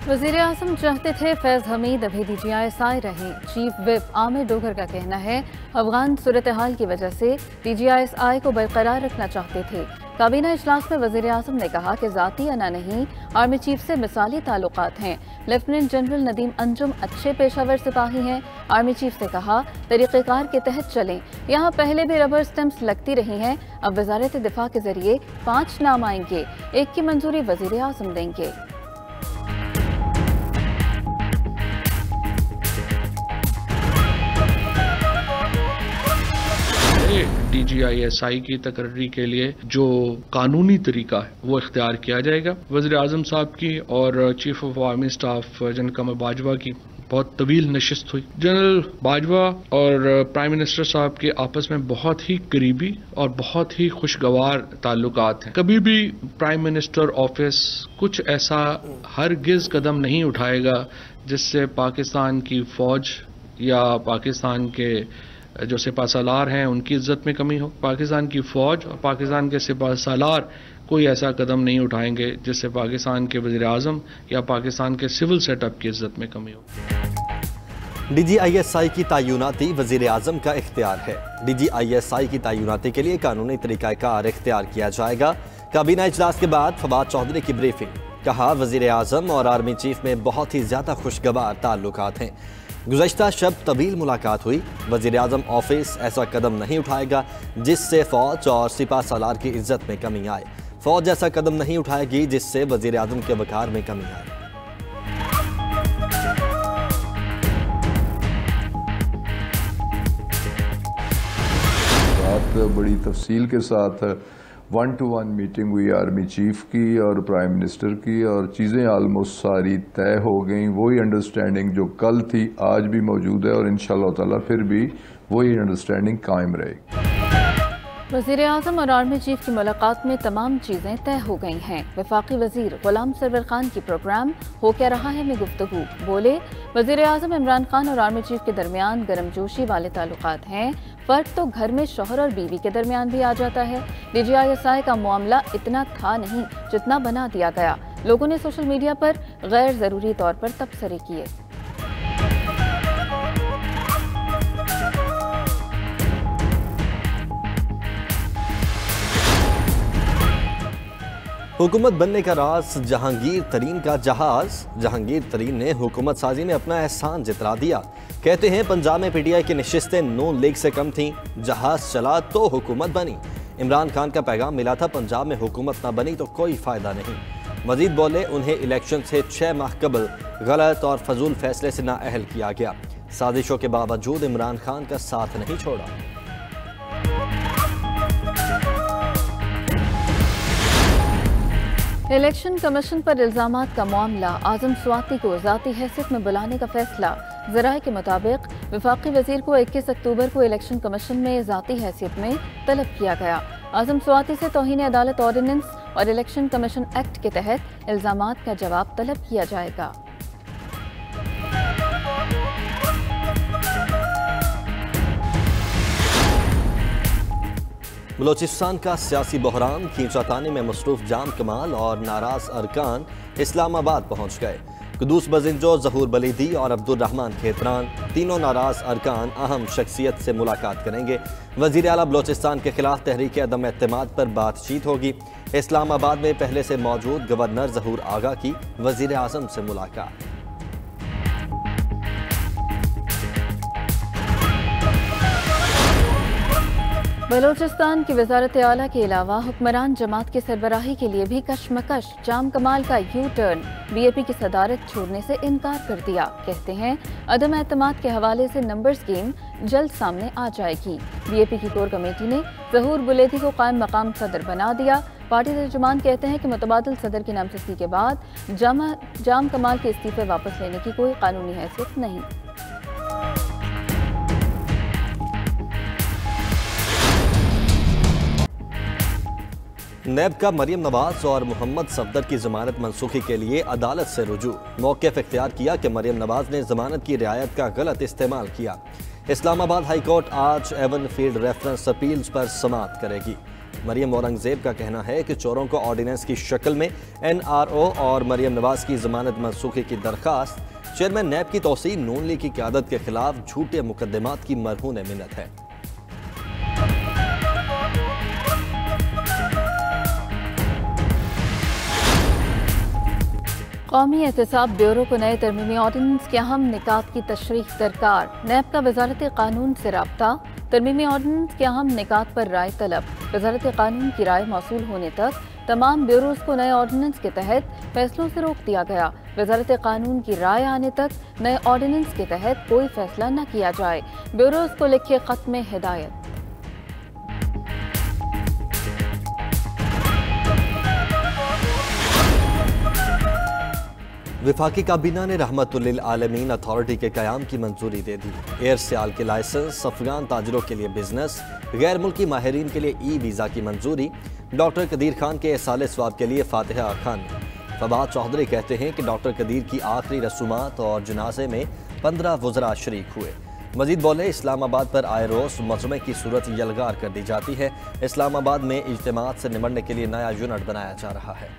वज़ीर-ए-आज़म चाहते थे फैज़ हमीद अभी DGISI रहें। चीफ विप आमिर डोगर का कहना है अफगान सूरत हाल की वजह से DGISI को बरकरार रखना चाहते थे। काबीना इजलास में वज़ीर-ए-आज़म ने कहा कि ज़ाती अना नहीं, आर्मी चीफ से मिसाली ताल्लुकात हैं। लेफ्टिनेंट जनरल नदीम अंजुम अच्छे पेशावर सिपाही हैं। आर्मी चीफ से कहा तरीक़ेकार के तहत चलें। यहाँ पहले भी रबर स्टैम्प्स लगती रही हैं, अब वज़ारत दिफा के जरिए 5 नाम आएंगे, एक की मंजूरी वज़ीर-ए-आज़म देंगे। DGISI की तकर्री के लिए जो कानूनी तरीका है वो इख्तियार किया जाएगा। वज़ीर आज़म साहब की और chief of army staff general Qamar Bajwa की बहुत तवील नशिस्त हुई। जनरल बाजवा और प्राइम मिनिस्टर साहब के आपस में बहुत ही करीबी और बहुत ही खुशगवार ताल्लुकात हैं। कभी भी प्राइम मिनिस्टर ऑफिस कुछ ऐसा हरगिज कदम नहीं उठाएगा जिससे पाकिस्तान की फौज या पाकिस्तान के जो सिपा सालार हैं उनकी इज्जत में कमी हो। पाकिस्तान की फौज और पाकिस्तान के सिपा सालार कोई ऐसा कदम नहीं उठाएंगे जिससे पाकिस्तान के वज़ीर आज़म या पाकिस्तान के सिविल सेटअप की इज्जत में कमी हो। DGISI की तैनाती वज़ीर आज़म का इख्तियार है। DGISI की तैनाती के लिए कानूनी तरीक़ाकार इख्तियार किया जाएगा। काबीना इजलास के बाद फवाद चौधरी की ब्रीफिंग, कहा वज़ीर आज़म और आर्मी चीफ में बहुत ही ज़्यादा खुशगवार ताल्लुकात हैं। गुज़श्ता शब तवील मुलाकात हुई। वज़ीर आज़म ऑफिस ऐसा कदम नहीं उठाएगा जिससे फ़ौज और सिपा सालार की इज्जत में कमी आए। फ़ौज ऐसा कदम नहीं उठाएगी जिससे वज़ीर आज़म के वक़ार में कमी आए। बात बड़ी तफसील के साथ 1-to-1 मीटिंग हुई आर्मी चीफ की और प्राइम मिनिस्टर की और चीज़ें आलमोस्ट सारी तय हो गई। वही अंडरस्टैंडिंग जो कल थी आज भी मौजूद है और इंशाअल्लाह ताला फिर भी वही अंडरस्टैंडिंग कायम रहेगी। वज़ीर-ए-आज़म और आर्मी चीफ की मुलाकात में तमाम चीज़ें तय हो गई हैं। वफाकी वज़ीर गुलाम सरवर खान की प्रोग्राम हो क्या रहा है में गुफ्तगू, बोले वज़ीर-ए-आज़म इमरान खान और आर्मी चीफ के दरमियान गर्मजोशी वाले ताल्लुकात हैं। फ़र्क तो घर में शौहर और बीवी के दरमियान भी आ जाता है। DGISI का मामला इतना था नहीं जितना बना दिया गया। लोगों ने सोशल मीडिया पर गैर ज़रूरी तौर पर तबसरे किए। हुकूमत बनने का राज जहांगीर तरीन का जहाज। जहांगीर तरीन ने हुकूमत साजी में अपना एहसान जितरा दिया। कहते हैं पंजाब में PTI की नशिस्तें नून लीग से कम थीं, जहाज चला तो हुकूमत बनी। इमरान खान का पैगाम मिला था पंजाब में हुकूमत ना बनी तो कोई फ़ायदा नहीं। मजीद बोले उन्हें इलेक्शन से 6 माह कबल गलत और फजूल फैसले से नाअहल किया गया। साजिशों के बावजूद इमरान खान का साथ नहीं छोड़ा। इलेक्शन कमीशन पर इल्जामात का मामला, आजम स्वाति को ज़ाती हैसियत में बुलाने का फैसला। ज़राए के मुताबिक वफाकी वज़ीर को 21 अक्टूबर को इलेक्शन कमीशन में ज़ाती हैसियत में तलब किया गया। आजम स्वाति से तौहीन अदालत ऑर्डिनेंस और इलेक्शन कमीशन एक्ट के तहत इल्जामात का जवाब तलब किया जाएगा। बलोचिस्तान का सियासी बहरान, खींचातानी में मसरूफ जाम कमाल और नाराज अरकान इस्लामाबाद पहुंच गए। कुदूस बजिंजो, जहूर बलीदी और अब्दुल रहमान खेतरान तीनों नाराज अरकान अहम शख्सियत से मुलाकात करेंगे। वज़ीर आला बलोचिस्तान के खिलाफ तहरीक अदम एतमाद पर बातचीत होगी। इस्लामाबाद में पहले से मौजूद गवर्नर जहूर आगा की वज़ीर आज़म से मुलाकात। बलोचिस्तान की वज़ारत आला के अलावा हुक्मरान जमात की सरबराही के लिए भी कशमकश। जाम कमाल का यू टर्न, BAP की सदारत छोड़ने से इनकार कर दिया। कहते हैं अदम एतमाद के हवाले से नंबर्स गेम जल्द सामने आ जाएगी। BAP की कोर कमेटी ने जहूर बुलेदी को कायम मकाम सदर बना दिया। पार्टी तर्जुमान कहते हैं कि मुतबादिल सदर की नामजदगी के बाद जाम कमाल के इस्तीफे वापस लेने की कोई कानूनी हैसियत नहीं। नैब का मरियम नवाज और मोहम्मद सफदर की जमानत मनसूखी के लिए अदालत से रुजू। मौक़िफ़ इख्तियार किया कि मरियम नवाज ने जमानत की रियायत का गलत इस्तेमाल किया। इस्लामाबाद हाई कोर्ट आज एवन फील्ड रेफरेंस अपील्स पर समाअत करेगी। मरियम औरंगजेब का कहना है कि चोरों को ऑर्डिनेंस की शक्ल में NRO और मरियम नवाज की जमानत मनसूखी की दरखास्त चेयरमैन नैब की तौसीह नून लीग की क़यादत के खिलाफ झूठे मुकदमात की मरहून मिन्नत है। कौमी एहतसाब ब्यूरो को नए तरमीमी ऑर्डिनेंस के अहम निकात की तशरीह दरकार। नैब का वजारत कानून से राब्ता। तरमीमी ऑर्डिनेंस के अहम निकात पर राय तलब। वजारत कानून की राय मौसूल होने तक तमाम ब्यूरोज को नए ऑर्डिनेंस के तहत फैसलों से रोक दिया गया। वजारत कानून की राय आने तक नए ऑर्डिनेंस के तहत कोई फैसला न किया जाए। ब्यूरोज को लिखे खत में हिदायत। विफाकी काबीना ने रहमतुल्लिल आलमीन अथॉरिटी के क़याम की मंजूरी दे दी। एयर सियाल के लाइसेंस, अफगान ताजरों के लिए बिजनेस, गैर मुल्की माहिरीन के लिए ई-वीज़ा की मंजूरी। डॉक्टर कदीर खान के साले स्वाब के लिए फातिहा खान। फवाद चौधरी कहते हैं कि डॉक्टर कदीर की आखिरी रसूमात और जनाजे में 15 वज़रा शरीक हुए। मजीद बोले, इस्लामाबाद पर आए रोज़ मजमे की सूरत यलगार कर दी जाती है। इस्लामाबाद में इज्तिमात से निमटने के लिए नया यूनिट बनाया जा रहा है।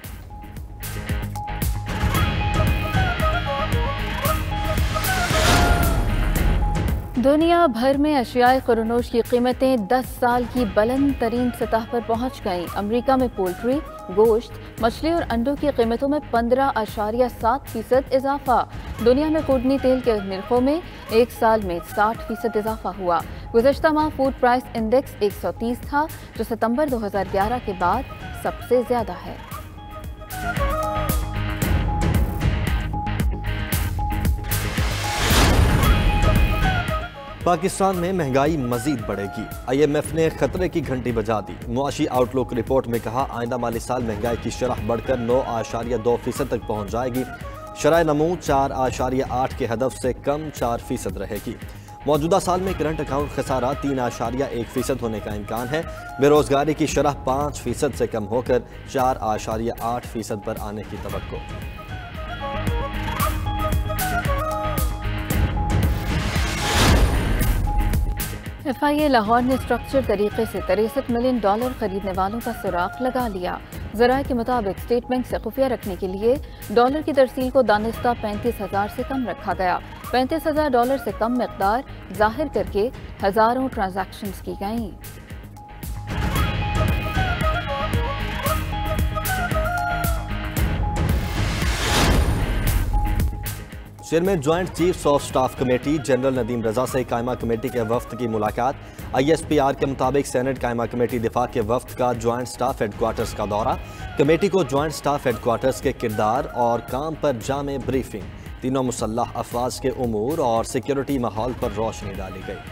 दुनिया भर में अशियाए खुरनोश की कीमतें 10 साल की बुलंद तरीन सतह पर पहुंच गईं। अमरीका में पोल्ट्री, गोश्त, मछली और अंडों की कीमतों में 15.7% इजाफा। दुनिया में खूडनी तेल के निर्खों में एक साल में 60% इजाफा हुआ। गुज़श्ता माह फूड प्राइस इंडेक्स 130 था, जो सितंबर 2011 के बाद सबसे ज्यादा है। पाकिस्तान में महंगाई मजीद बढ़ेगी। IMF ने खतरे की घंटी बजा दी। मुआशी आउटलुक रिपोर्ट में कहा, आइंदा माली साल महंगाई की शरह बढ़कर 9.2% तक पहुंच जाएगी। शरह नमू 4.8 के हदफ से कम 4% रहेगी। मौजूदा साल में करंट अकाउंट खसारा 3.1% होने का इम्कान है। बेरोजगारी की शरह 5% से कम होकर 4.8% पर आने की तवक्को। FIA लाहौर ने स्ट्रक्चर तरीके से $63 मिलियन खरीदने वालों का सुराग लगा लिया। ज़राए के मुताबिक स्टेट बैंक से खुफिया रखने के लिए डॉलर की तरसील को दानिस्ता 35,000 से कम रखा गया। $35,000 से कम मकदार जाहिर करके हजारों ट्रांजैक्शंस की गईं। Chairman joint chiefs of staff committee general Nadeem Raza से कायमा कमेटी के वफ्द की मुलाकात। ISPR के मुताबिक सेनेट कायमा कमेटी दिफा के वफ्द का ज्वाइंट स्टाफ हेडक्वार्टर्स का दौरा। कमेटी को ज्वाइंट स्टाफ हेडक्वार्टर्स के किरदार और काम पर जामे ब्रीफिंग। तीनों मुसल्लह अफवाज के उमूर और सिक्योरिटी माहौल पर रोशनी डाली गई।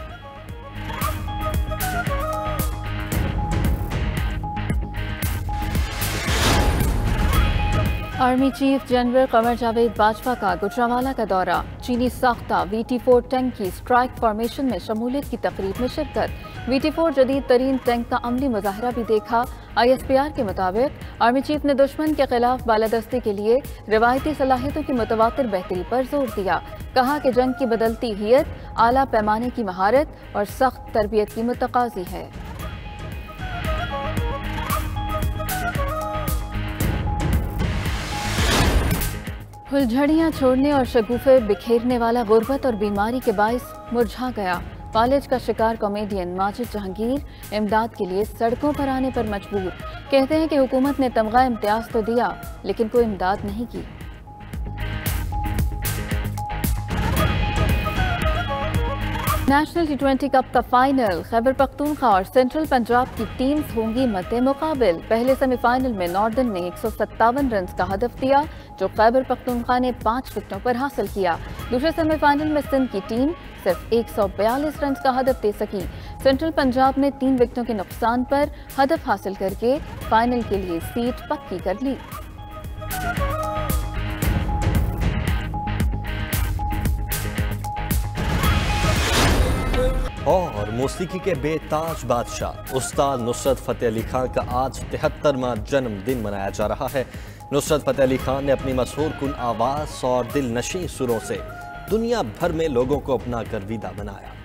Army chief general Qamar Javed Bajwa का गुजरांवाला का दौरा। चीनी साख्ता VT4 टैंक की स्ट्राइक फॉर्मेशन में शमूलियत की तकरीब में शिरकत। VT4 जदीद तरीन टैंक का अमली मुजाहरा भी देखा। ISPR के मुताबिक आर्मी चीफ ने दुश्मन के खिलाफ बालादस्ती के लिए रिवायती सलाहियतों की मुतवातिर बेहतरी पर जोर दिया। कहा कि जंग की बदलती हियत आला पैमाने की महारत और सख्त तरबियत की मुतकाजी है। फुलझड़ियाँ छोड़ने और शगुफे बिखेरने वाला गुर्बत और बीमारी के बाइस मुरझा गया। फालिज का शिकार कॉमेडियन माजिद जहांगीर इमदाद के लिए सड़कों पर आने पर मजबूर। कहते हैं कि हुकूमत ने तमगा इम्तियाज तो दिया, लेकिन कोई इमदाद नहीं की। नेशनल T20 कप का फाइनल। खैबर पख्तूनख्वा और सेंट्रल पंजाब की टीम्स होंगी मद्दे मुकाबिल। पहले सेमीफाइनल में नॉर्दर्न ने 157 रन का हदफ दिया, जो खैबर पख्तूनख्वा ने 5 विकेटों पर हासिल किया। दूसरे सेमीफाइनल में सिंध की टीम सिर्फ 142 रन का हदफ दे सकी। सेंट्रल पंजाब ने 3 विकेटों के नुकसान पर हदफ हासिल करके फाइनल के लिए सीट पक्की कर ली। और मौसीकी के बेताज बादशाह उस्ताद नुसरत फतेह अली खान का आज 73वां जन्मदिन मनाया जा रहा है। नुसरत फतेह अली खान ने अपनी मशहूर कुन आवाज़ और दिल नशीं सुरों से दुनिया भर में लोगों को अपना गर्विदा बनाया।